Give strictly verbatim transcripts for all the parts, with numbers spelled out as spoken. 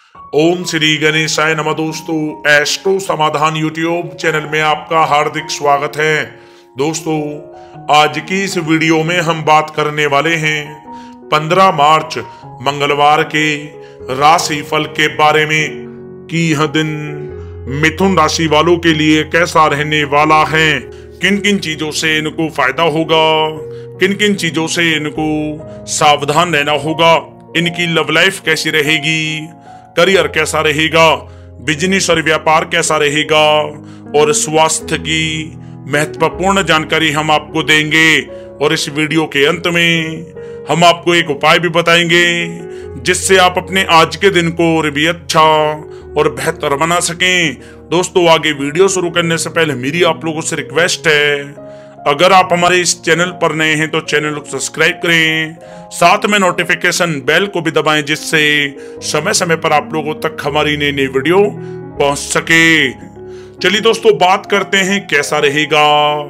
ओम श्री गणेशाय नमः। दोस्तों, एस्ट्रो समाधान यूट्यूब चैनल में आपका हार्दिक स्वागत है। दोस्तों, आज की इस वीडियो में हम बात करने वाले हैं पंद्रह मार्च मंगलवार के राशि फल के बारे में कि यह दिन मिथुन राशि वालों के लिए कैसा रहने वाला है, किन किन चीजों से इनको फायदा होगा, किन किन चीजों से इनको सावधान रहना होगा, इनकी लव लाइफ कैसी रहेगी, करियर कैसा रहेगा, बिजनेस और व्यापार कैसा रहेगा और स्वास्थ्य की महत्वपूर्ण जानकारी हम आपको देंगे। और इस वीडियो के अंत में हम आपको एक उपाय भी बताएंगे जिससे आप अपने आज के दिन को और भी अच्छा और बेहतर बना सकें। दोस्तों, आगे वीडियो शुरू करने से पहले मेरी आप लोगों से रिक्वेस्ट है, अगर आप हमारे इस चैनल पर नए हैं तो चैनल को सब्सक्राइब करें, साथ में नोटिफिकेशन बेल को भी दबाएं जिससे समय समय पर आप लोगों तक हमारी नई नई वीडियो पहुंच सके। चलिए दोस्तों, बात करते हैं कैसा रहेगा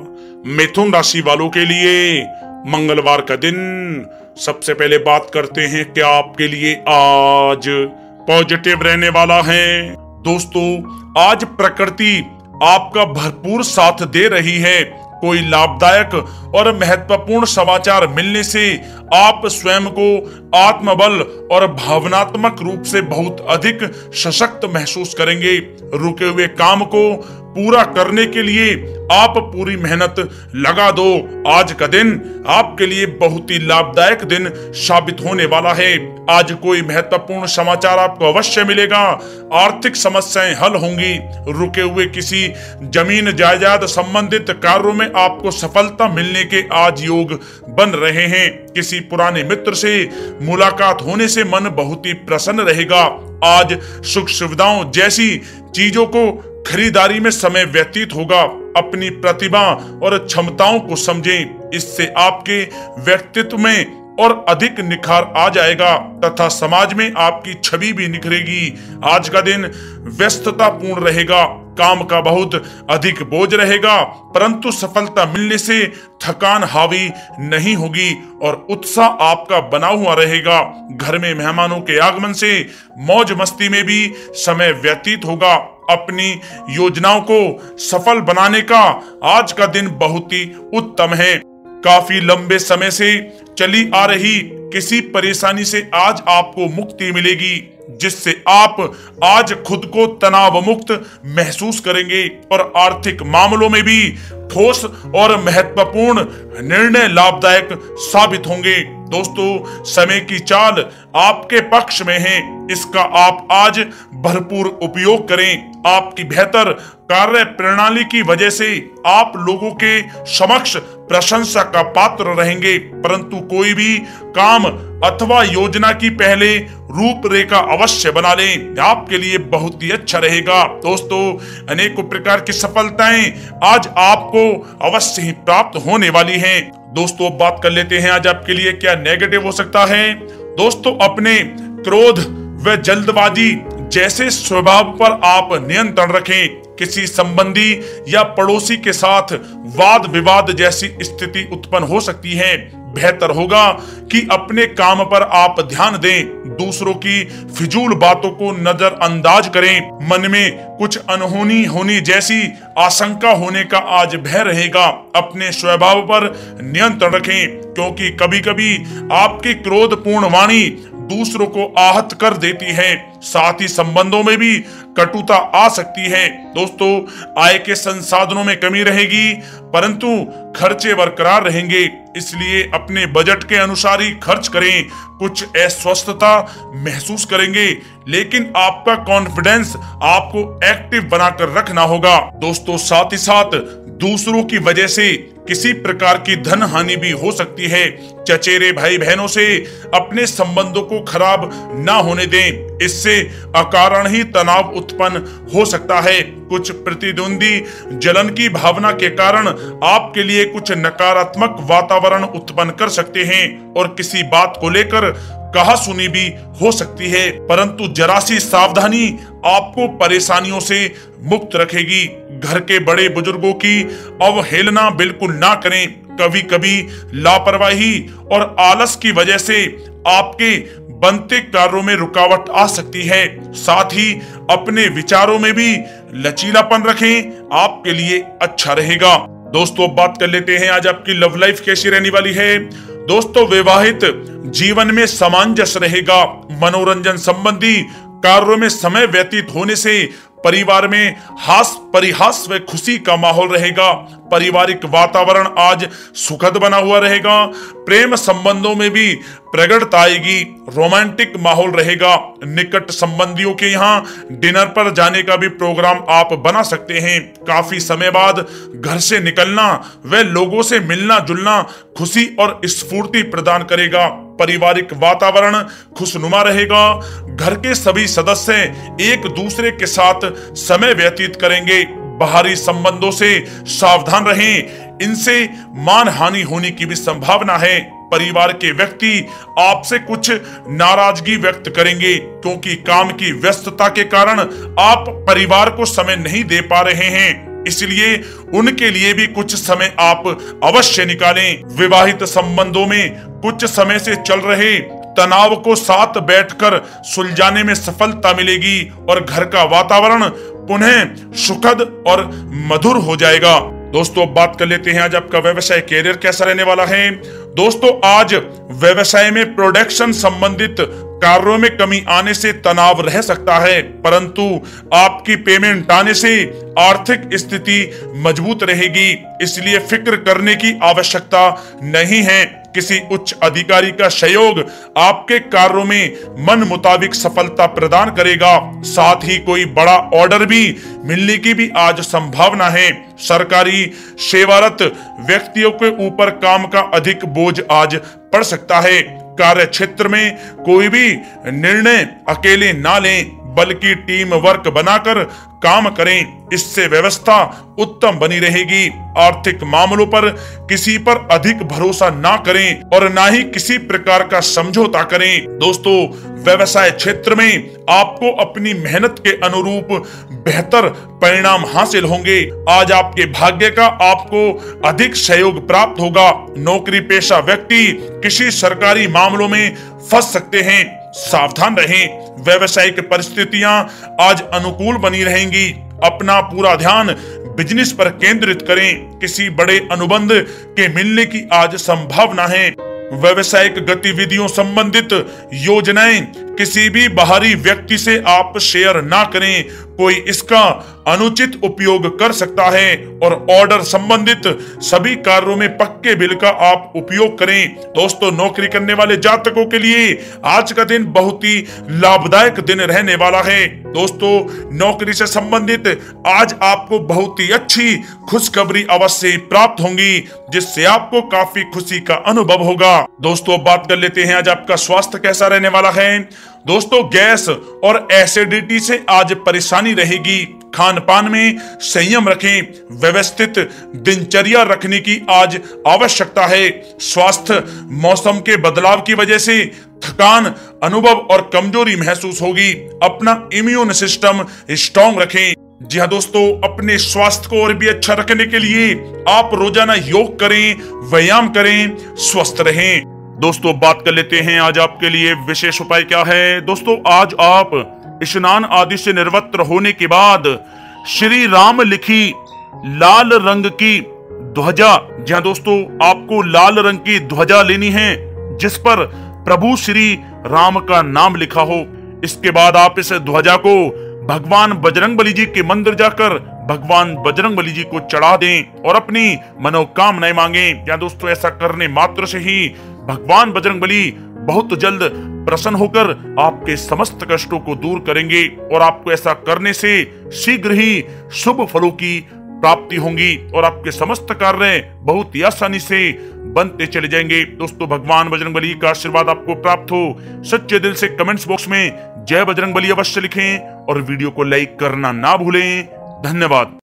मिथुन राशि वालों के लिए मंगलवार का दिन। सबसे पहले बात करते हैं क्या आपके लिए आज पॉजिटिव रहने वाला है। दोस्तों, आज प्रकृति आपका भरपूर साथ दे रही है। कोई लाभदायक और महत्वपूर्ण समाचार मिलने से आप स्वयं को आत्मबल और भावनात्मक रूप से बहुत अधिक सशक्त महसूस करेंगे। रुके हुए काम को पूरा करने के लिए आप पूरी मेहनत लगा दो। आज का दिन आपके लिए बहुत ही लाभदायक दिन साबित होने वाला है। आज कोई महत्वपूर्ण समाचार आपको अवश्य मिलेगा। आर्थिक समस्याएं हल होंगी। रुके हुए किसी जमीन जायदाद संबंधित कार्यों में आपको सफलता मिलने के आज योग बन रहे हैं। किसी पुराने मित्र से मुलाकात होने से मन बहुत ही प्रसन्न रहेगा। आज सुख सुविधाओं जैसी चीजों को खरीदारी में समय व्यतीत होगा। अपनी प्रतिभा और क्षमताओं को समझें, इससे आपके व्यक्तित्व में और अधिक निखार आ जाएगा तथा समाज में आपकी छवि भी निखरेगी। आज का दिन व्यस्तता पूर्ण रहेगा। काम का बहुत अधिक बोझ रहेगा, परंतु सफलता मिलने से थकान हावी नहीं होगी और उत्साह आपका बना हुआ रहेगा। घर में मेहमानों के आगमन से मौज मस्ती में भी समय व्यतीत होगा। अपनी योजनाओं को सफल बनाने का आज का दिन बहुत ही उत्तम है। काफी लंबे समय से चली आ रही किसी परेशानी से आज आपको मुक्ति मिलेगी, जिससे आप आज खुद को तनाव मुक्त महसूस करेंगे और आर्थिक मामलों में भी ठोस और महत्वपूर्ण निर्णय लाभदायक साबित होंगे। दोस्तों, समय की चाल आपके पक्ष में है, इसका आप आज भरपूर उपयोग करें। आपकी बेहतर कार्य प्रणाली की वजह से आप लोगों के समक्ष प्रशंसा का पात्र रहेंगे, परंतु कोई भी काम अथवा योजना की पहले रूपरेखा अवश्य बना लें, आपके लिए बहुत ही अच्छा रहेगा। दोस्तों, अनेकों प्रकार की सफलताएं आज आपको अवश्य ही प्राप्त होने वाली हैं। दोस्तों, बात कर लेते हैं आज आपके लिए क्या नेगेटिव हो सकता है। दोस्तों, अपने क्रोध व जल्दबाजी जैसे स्वभाव पर आप नियंत्रण रखें। किसी संबंधी या पड़ोसी के साथ वाद विवाद जैसी स्थिति उत्पन्न हो सकती है। बेहतर होगा कि अपने काम पर आप ध्यान दें, दूसरों की फिजूल बातों को नजरअंदाज करें। मन में कुछ अनहोनी होने जैसी आशंका होने का आज भय रहेगा। अपने स्वभाव पर नियंत्रण रखें, क्योंकि कभी कभी आपकी क्रोधपूर्ण वाणी दूसरों को आहत कर देती है। साथ ही संबंधों में भी कटुता आ सकती है। दोस्तों, आय के संसाधनों में कमी रहेगी, परंतु खर्चे बरकरार रहेंगे, इसलिए अपने बजट के अनुसार ही खर्च करें। कुछ अस्वस्थता महसूस करेंगे, लेकिन आपका कॉन्फिडेंस आपको एक्टिव बनाकर रखना होगा। दोस्तों, साथ ही साथ दूसरों की वजह से किसी प्रकार की धन हानि भी हो सकती है। चचेरे भाई बहनों से अपने संबंधों को खराब ना होने दें, इससे अकारण ही तनाव उत्पन्न हो सकता है। कुछ प्रतिद्वंदी जलन की भावना के कारण आपके लिए कुछ नकारात्मक वातावरण उत्पन्न कर सकते हैं और किसी बात को लेकर कहा सुनी भी हो सकती है, परंतु जरा सी सावधानी आपको परेशानियों से मुक्त रखेगी। घर के बड़े बुजुर्गों की अवहेलना बिल्कुल ना करें। कभी कभी लापरवाही और आलस की वजह से आपके बनते कार्यों में रुकावट आ सकती है। साथ ही अपने विचारों में भी लचीलापन रखें, आपके लिए अच्छा रहेगा। दोस्तों बात कर लेते हैं आज आपकी लव लाइफ कैसी रहने वाली है। दोस्तों विवाहित जीवन में सामंजस्य रहेगा। मनोरंजन संबंधी कार्यों में समय व्यतीत होने से परिवार में हास परिहास व खुशी का माहौल रहेगा। पारिवारिक वातावरण आज सुखद बना हुआ रहेगा। प्रेम संबंधों में भी प्रगड़ता आएगी। रोमांटिक माहौल रहेगा। निकट संबंधियों के यहाँ डिनर पर जाने का भी प्रोग्राम आप बना सकते हैं। काफी समय बाद घर से निकलना व लोगों से मिलना जुलना खुशी और स्फूर्ति प्रदान करेगा। पारिवारिक वातावरण खुशनुमा रहेगा। घर के सभी सदस्य एक दूसरे के साथ समय व्यतीत करेंगे। बाहरी संबंधों से सावधान रहें, इनसे मान हानि होने की भी संभावना है। परिवार के व्यक्ति आपसे कुछ नाराजगी व्यक्त करेंगे, क्योंकि काम की व्यस्तता के कारण आप परिवार को समय नहीं दे पा रहे हैं। इसलिए उनके लिए भी कुछ समय आप अवश्य निकालें। विवाहित संबंधों में कुछ समय से चल रहे तनाव को साथ बैठकर सुलझाने में सफलता मिलेगी और घर का वातावरण पुनः सुखद और मधुर हो जाएगा। दोस्तों बात कर लेते हैं आज आपका व्यवसाय कैरियर कैसा रहने वाला है। दोस्तों आज व्यवसाय में प्रोडक्शन संबंधित कार्यों में कमी आने से तनाव रह सकता है, परंतु आपकी पेमेंट आने से आर्थिक स्थिति मजबूत रहेगी, इसलिए फिक्र करने की आवश्यकता नहीं है। किसी उच्च अधिकारी का सहयोग आपके कार्यों में मन मुताबिक सफलता प्रदान करेगा। साथ ही कोई बड़ा ऑर्डर भी मिलने की भी आज संभावना है। सरकारी सेवारत व्यक्तियों के ऊपर काम का अधिक बोझ आज पड़ सकता है। कार्य क्षेत्र में कोई भी निर्णय अकेले ना लें, बल्कि टीम वर्क बनाकर काम करें, इससे व्यवस्था उत्तम बनी रहेगी। आर्थिक मामलों पर किसी पर अधिक भरोसा ना करें और ना ही किसी प्रकार का समझौता करें। दोस्तों व्यवसाय क्षेत्र में आपको अपनी मेहनत के अनुरूप बेहतर परिणाम हासिल होंगे। आज आपके भाग्य का आपको अधिक सहयोग प्राप्त होगा। नौकरी पेशा व्यक्ति किसी सरकारी मामलों में फंस सकते हैं, सावधान रहें। व्यवसायिक परिस्थितियां आज अनुकूल बनी रहेंगी। अपना पूरा ध्यान बिजनेस पर केंद्रित करें। किसी बड़े अनुबंध के मिलने की आज संभावना है। व्यवसायिक गतिविधियों संबंधित योजनाएं किसी भी बाहरी व्यक्ति से आप शेयर ना करें, कोई इसका अनुचित उपयोग कर सकता है। और ऑर्डर संबंधित सभी कार्यों में पक्के बिल का आप उपयोग करें। दोस्तों नौकरी करने वाले जातकों के लिए आज का दिन बहुत ही लाभदायक दिन रहने वाला है। दोस्तों नौकरी से संबंधित आज आपको बहुत ही अच्छी खुशखबरी अवश्य प्राप्त होंगी, जिससे आपको काफी खुशी का अनुभव होगा। दोस्तों बात कर लेते हैं आज आपका स्वास्थ्य कैसा रहने वाला है। दोस्तों गैस और एसिडिटी से आज परेशानी रहेगी। खान पान में संयम रखें। व्यवस्थित दिनचर्या रखने की आज आवश्यकता है। स्वास्थ्य मौसम के बदलाव की वजह से थकान अनुभव और कमजोरी महसूस होगी। अपना इम्यून सिस्टम स्ट्रॉन्ग रखें। जी हाँ दोस्तों अपने स्वास्थ्य को और भी अच्छा रखने के लिए आप रोजाना योग करें, व्यायाम करें, स्वस्थ रहें। दोस्तों बात कर लेते हैं आज आपके लिए विशेष उपाय क्या है। दोस्तों आज आप स्नान आदि से निर्वस्त्र होने के बाद श्री राम लिखी लाल रंग की ध्वजा, जहां दोस्तों आपको लाल रंग की ध्वजा लेनी है जिस पर प्रभु श्री राम का नाम लिखा हो। इसके बाद आप इस ध्वजा को भगवान बजरंगबली जी के मंदिर जाकर भगवान बजरंगबली जी को चढ़ा दें और अपनी मनोकामनाएं मांगे। या दोस्तों ऐसा करने मात्र से ही भगवान बजरंगबली बहुत जल्द प्रसन्न होकर आपके समस्त कष्टों को दूर करेंगे और आपको ऐसा करने से शीघ्र ही शुभ फलों की प्राप्ति होंगी और आपके समस्त कार्य बहुत ही आसानी से बनते चले जाएंगे। दोस्तों भगवान बजरंगबली का आशीर्वाद आपको प्राप्त हो। सच्चे दिल से कमेंट्स बॉक्स में जय बजरंगबली अवश्य लिखें और वीडियो को लाइक करना ना भूलें। धन्यवाद।